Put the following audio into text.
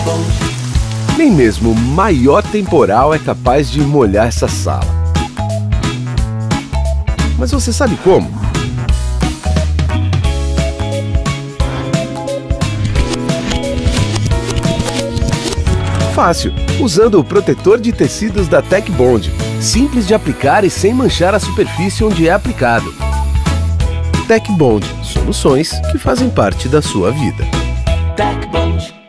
Nem mesmo o maior temporal é capaz de molhar essa sala. Mas você sabe como? Fácil, usando o protetor de tecidos da Tecbond. Simples de aplicar e sem manchar a superfície onde é aplicado. Tecbond, soluções que fazem parte da sua vida. Tecbond.